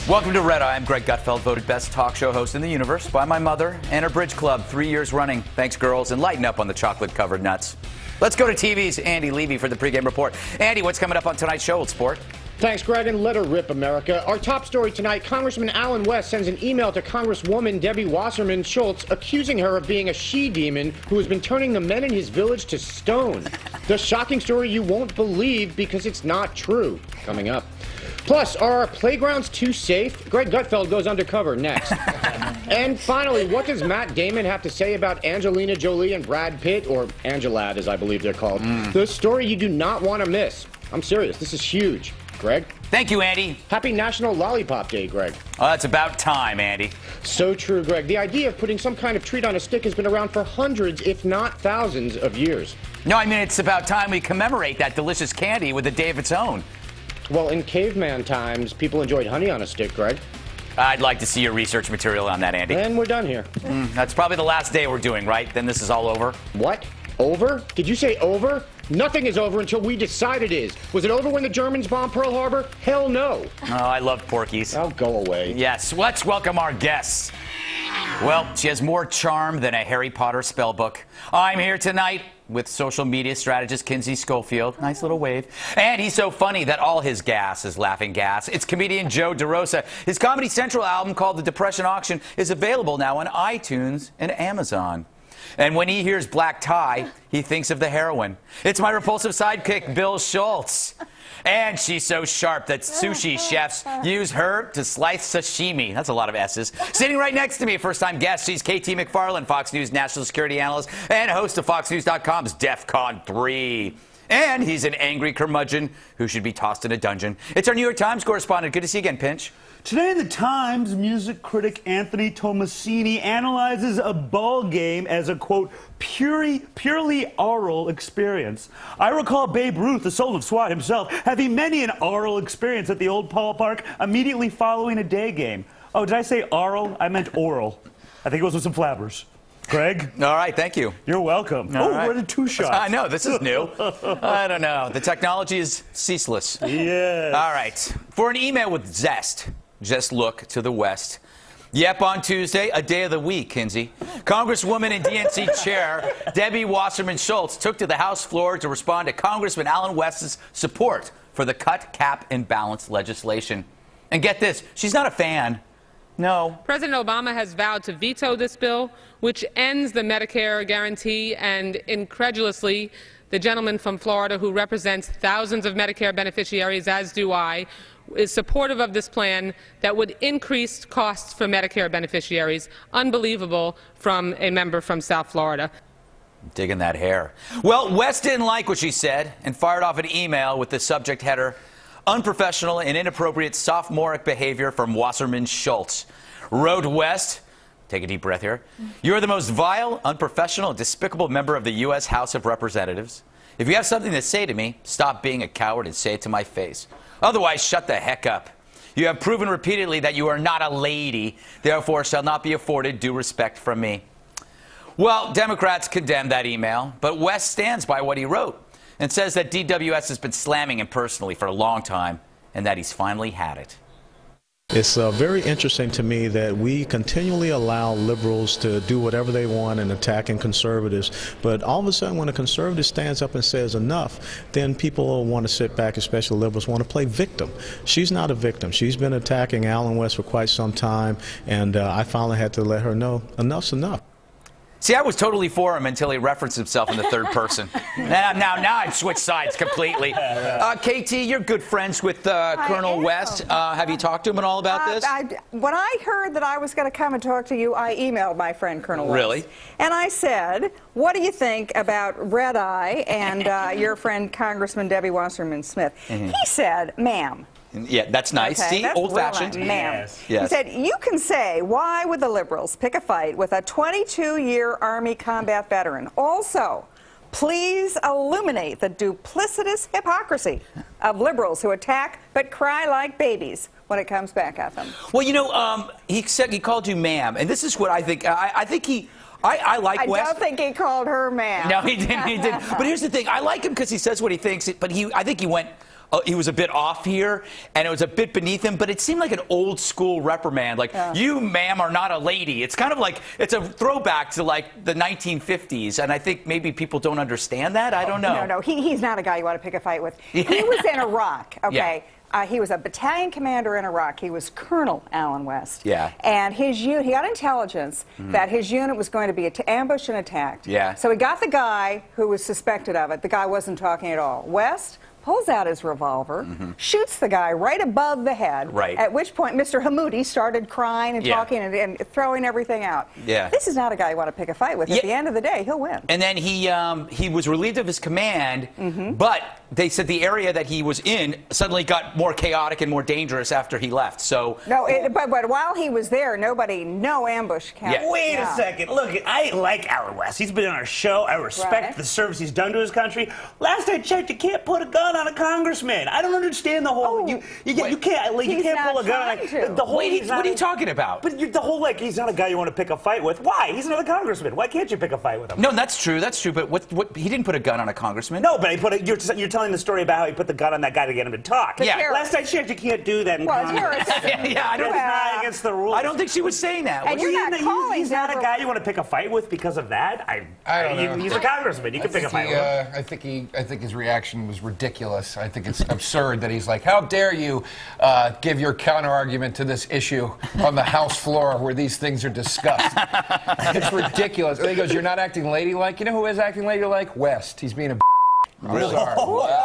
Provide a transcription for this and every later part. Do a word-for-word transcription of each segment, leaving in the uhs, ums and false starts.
Welcome to Red Eye. I'm Greg Gutfeld, voted best talk show host in the universe by my mother and her bridge club, three years running. Thanks, girls, and lighten up on the chocolate-covered nuts. Let's go to T V's Andy Levy for the pregame report. Andy, what's coming up on tonight's show with sport? Thanks, Greg, and let her rip, America. Our top story tonight, Congressman Allen West sends an email to Congresswoman Debbie Wasserman Schultz accusing her of being a she-demon who has been turning the men in his village to stone. The shocking story you won't believe because it's not true. Coming up. Plus, are our playgrounds too safe? Greg Gutfeld goes undercover next. And finally, what does Matt Damon have to say about Angelina Jolie and Brad Pitt, or Angelad as I believe they're called? Mm. The story you do not want to miss. I'm serious, this is huge. Greg? Thank you, Andy. Happy National Lollipop Day, Greg. Oh, that's about time, Andy. So true, Greg. The idea of putting some kind of treat on a stick has been around for hundreds, if not thousands, of years. No, I mean, it's about time we commemorate that delicious candy with a day of its own. Well, in caveman times, people enjoyed honey on a stick, Greg. I'd like to see your research material on that, Andy. And we're done here. Mm, that's probably the last day we're doing, right? Then this is all over? What? Over? Did you say over? Nothing is over until we decide it is. Was it over when the Germans bombed Pearl Harbor? Hell no. Oh, I love Porky's. Oh, go away. Yes, let's welcome our guests. Well, she has more charm than a Harry Potter spell book. I'm here tonight with social media strategist Kinsey Schofield. Nice little wave. And he's so funny that all his gas is laughing gas. It's comedian Joe DeRosa. His Comedy Central album called The Depression Auction is available now on iTunes and Amazon. And when he hears black tie, he thinks of the heroine. It's my repulsive sidekick, Bill Schultz. And she's so sharp that sushi chefs use her to slice sashimi. That's a lot of S's. Sitting right next to me, first-time guest, she's K T McFarland, Fox News national security analyst and host of Fox News dot com's DEFCON three. And he's an angry curmudgeon who should be tossed in a dungeon. It's our New York Times correspondent. Good to see you again, Pinch. Today in the Times, music critic Anthony Tomasini analyzes a ball game as a, quote, purely, purely oral experience. I recall Babe Ruth, the soul of SWAT himself, having many an oral experience at the old ballpark immediately following a day game. Oh, did I say oral? I meant oral. I think it was with some flabbers. Greg? All right, thank you. You're welcome. All oh, right. we're in two shots. I know, this is new. I don't know. The technology is ceaseless. Yes. All right. For an email with zest, just look to the west. Yep, on Tuesday, a day of the week, Kinsey. Congresswoman and D N C Chair Debbie Wasserman Schultz took to the House floor to respond to Congressman Allen West's support for the cut, cap, and balance legislation. And get this, she's not a fan. No. President Obama has vowed to veto this bill, which ends the Medicare guarantee, and incredulously, the gentleman from Florida who represents thousands of Medicare beneficiaries, as do I, is supportive of this plan that would increase costs for Medicare beneficiaries. Unbelievable from a member from South Florida. Digging that hair. Well, West didn't like what she said and fired off an email with the subject header, unprofessional and inappropriate sophomoric behavior from Wasserman Schultz. Wrote West, take a deep breath here, you're the most vile, unprofessional, and despicable member of the U S House of Representatives. If you have something to say to me, stop being a coward and say it to my face. Otherwise, shut the heck up. You have proven repeatedly that you are not a lady, therefore shall not be afforded due respect from me. Well, Democrats condemned that email, but West stands by what he wrote and says that D W S has been slamming him personally for a long time and that he's finally had it. It's uh, very interesting to me that we continually allow liberals to do whatever they want and attacking conservatives, but all of a sudden when a conservative stands up and says enough, then people want to sit back, especially liberals, want to play victim. She's not a victim. She's been attacking Allen West for quite some time, and uh, I finally had to let her know enough's enough. See, I was totally for him until he referenced himself in the third person. now, now, now I've switched sides completely. Uh, K T, you're good friends with uh, Colonel West. Uh, have you talked to him at all about uh, this? I, when I heard that I was going to come and talk to you, I emailed my friend Colonel West. Really? And I said, what do you think about Red Eye and uh, your friend Congressman Debbie Wasserman Smith? Mm-hmm. He said, ma'am. Yeah, that's nice. Okay, See, old-fashioned. Ma'am. Yes. Yes. He said, you can say, why would the liberals pick a fight with a twenty-two year Army combat veteran? Also, please illuminate the duplicitous hypocrisy of liberals who attack but cry like babies when it comes back at them. Well, you know, um, he said he called you ma'am, and this is what I think. I, I think he... I, I like I West. don't think he called her ma'am. No, he didn't. He didn't. But here's the thing. I like him because he says what he thinks, but he, I think he went uh, he was a bit off here, and it was a bit beneath him, but it seemed like an old school reprimand. Like, yeah. you, ma'am, are not a lady. It's kind of like, it's a throwback to like the nineteen fifties, and I think maybe people don't understand that. I don't know. No, no, he, he's not a guy you want to pick a fight with. He was in Iraq, okay? Yeah. Uh, he was a battalion commander in Iraq. He was Colonel Allen West. Yeah. And his unit, he got intelligence mm. that his unit was going to be ambushed and attacked. Yeah. So he got the guy who was suspected of it. The guy wasn't talking at all. West pulls out his revolver, mm-hmm. shoots the guy right above the head, right. at which point Mister Hammoudi started crying and yeah. talking and, and throwing everything out. Yeah. This is not a guy you want to pick a fight with. At yeah. the end of the day, he'll win. And then he, um, he was relieved of his command, mm-hmm. but they said the area that he was in suddenly got more chaotic and more dangerous after he left. So no, it, but, but while he was there, nobody, no ambush count. Yeah. Wait yeah. a second. Look, I like Allen West. He's been on our show. I respect right. the service he's done to his country. Last I checked, you can't put a gun on a congressman. I don't understand the whole. Oh, you, you, you can't. Like, you he's can't not pull a gun. Like, trying to. the whole. Wait, he, he's what not are you a- talking about? But you, the whole like he's not a guy you want to pick a fight with. Why? He's another congressman. Why can't you pick a fight with him? No, that's true. That's true. But what? What? He didn't put a gun on a congressman. No, but he put a, you're, you're telling the story about how he put the gun on that guy to get him to talk. Yeah. terrorist. Last I checked, you can't do that in Well, Congress. terrorist. yeah, yeah, I don't. It's not against the rules. I don't think she was saying that. And was you're she? not He's- calling he's not a Deborah- guy you want to pick a fight with because of that. I, I don't he- know. He's a congressman. You can pick a fight he, with him. uh, I think he. I think his reaction was ridiculous. I think it's absurd that he's like, "How dare you uh, give your counter argument to this issue on the House floor where these things are discussed?" It's ridiculous. And he goes, "You're not acting ladylike." You know who is acting ladylike? West. He's being a. I'm Really? sorry.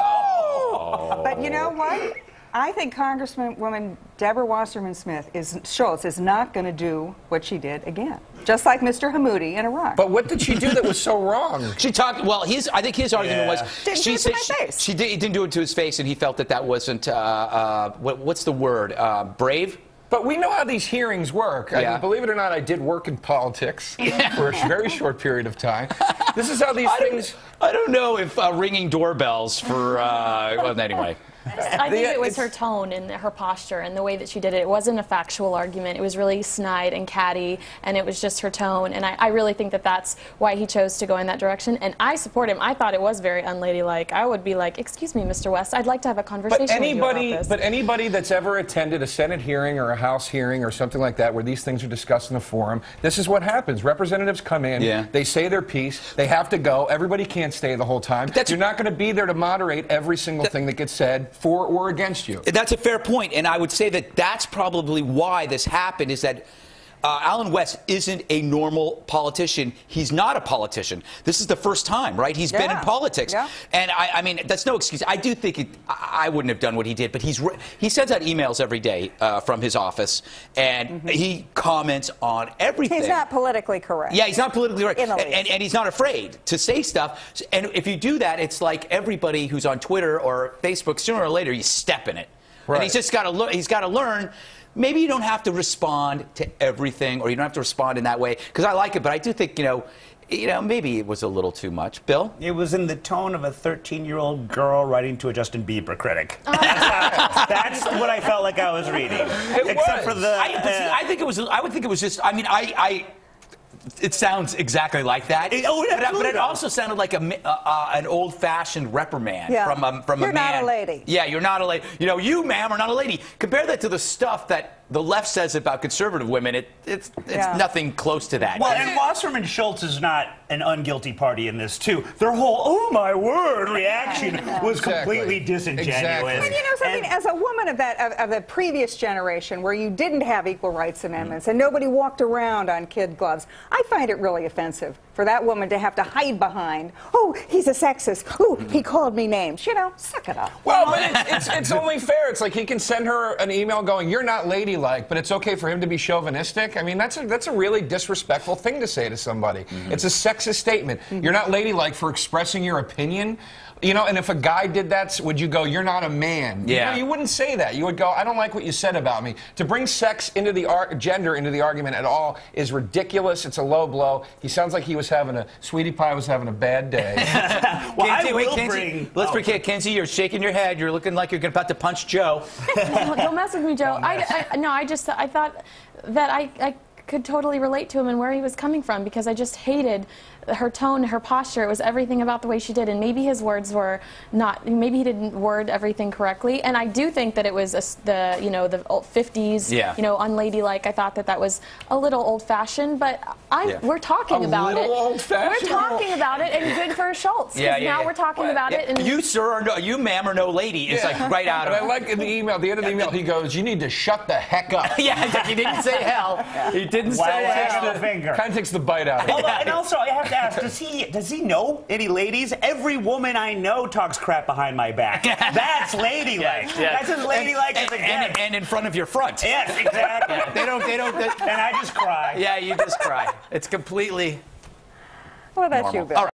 But you know what? I think Congresswoman Deborah Wasserman Smith is Schultz is not going to do what she did again, just like Mister Hammoudi in Iraq. But what did she do that was so wrong? She talked. Well, his. I think his argument Yeah. was Didn't she do it to said my she, face. she did, didn't do it to his face, and he felt that that wasn't. Uh, uh, what, what's the word? Uh, brave. But we know how these hearings work. I Yeah. mean, believe it or not, I did work in politics for a very short period of time. This is how these I things. don't, I don't know if uh, ringing doorbells for. Uh, well, anyway. I think The- it was it's- her tone and her posture and the way that she did it. It wasn't a factual argument. It was really snide and catty, and it was just her tone. And I, I really think that that's why he chose to go in that direction. And I support him. I thought it was very unladylike. I would be like, "Excuse me, Mister West, I'd like to have a conversation But with you anybody, about this." but anybody that's ever attended a Senate hearing or a House hearing or something like that, where these things are discussed in a forum, this is what happens. Representatives come in, Yeah. they say their piece, they have to go. Everybody can't stay the whole time. that's- You're not going to be there to moderate every single thing that gets said for or against you. That's a fair point, and I would say that that's probably why this happened. Is that uh, Allen West isn't a normal politician. He's not a politician. This is the first time, right? He's been in Yeah. politics, Yeah. and I, I mean, that's no excuse. I do think it, I I wouldn't have done what he did, but he's re- he sends out emails every day uh, from his office, and Mm-hmm. he comments on everything. He's not politically correct. Yeah, he's not politically correct, In the and, least. and, and he's not afraid to say stuff. And if you do that, it's like everybody who's on Twitter or Facebook. Sooner or later, you step in it, and Right. he's just got to learn. He's got to learn. Maybe you don't have to respond to everything, or you don't have to respond in that way. Because I like it, but I do think you know, you know, maybe it was a little too much. Bill. It was in the tone of a thirteen-year-old girl writing to a Justin Bieber critic. That's, that's what I felt like I was reading. Except for was. the. I, but see, uh, I think it was. I would think it was just. I mean, I. I it sounds exactly like that. It- oh, it but, but absolutely it does. also sounded like a, mi- uh, uh, an old-fashioned reprimand Yeah. from a, from You're a man. not a lady. Yeah, you're not a lady. You know, you, ma'am, are not a lady. Compare that to the stuff that the left says about conservative women. It, it's it's Yeah. nothing close to that. Well, and Wasserman Schultz is not an unguilty party in this, too. Their whole, oh my word, reaction was Exactly. completely disingenuous. Exactly. And you know something, And- as a woman of that of, of the previous generation, where you didn't have equal rights amendments and nobody walked around on kid gloves, I find it really offensive for that woman to have to hide behind, "Oh, he's a sexist. Oh, he called me names." You know, suck it up. Well, but it's, it's, it's only fair. It's like he can send her an email going, "You're not ladylike," but it's okay for him to be chauvinistic. I mean, that's a, that's a really disrespectful thing to say to somebody. Mm-hmm. It's a sexist statement. You're not ladylike for expressing your opinion. You know, and if a guy did that, would you go, "You're not a man"? Yeah. You know, you wouldn't say that. You would go, "I don't like what you said about me." To bring sex into the ar- gender into the argument at all is ridiculous. It's a low blow. He sounds like he was having a, Sweetie Pie was having a bad day. Well, I Kinsey, wait, will Kinsey, bring- let's oh. forget, Kinsey, you're shaking your head. You're looking like you're about to punch Joe. Don't mess with me, Joe. I, I, no, I just I thought that I, I could totally relate to him and where he was coming from, because I just hated her tone, her posture. It was everything about the way she did, and maybe his words were not, maybe he didn't word everything correctly. And I do think that it was a, the, you know, the old fifties, yeah. you know, unladylike. I thought that that was a little old-fashioned, but I, yeah. we're talking a about it. old-fashioned? We're talking about it, and good for Schultz. Yeah, yeah, now yeah. we're talking well, about yeah. it. And you, sir, or no, you, ma'am, or no lady. It's Yeah. like right out of And I like in the email, at the end of the email, he goes, "You need to shut the heck up." Yeah, he didn't say hell. He didn't Wow, say wow. hell. The finger. Kind of takes the bite out of it. Although, and also, I have to ask: Does he does he know any ladies? Every woman I know talks crap behind my back. That's ladylike. Yes, yes. That's as ladylike and, as it and, gets. and in front of your front. Yes, exactly. They don't. They don't. They, And I just cry. yeah, you just cry. It's completely. Well, that's normal. you, Bill. All right.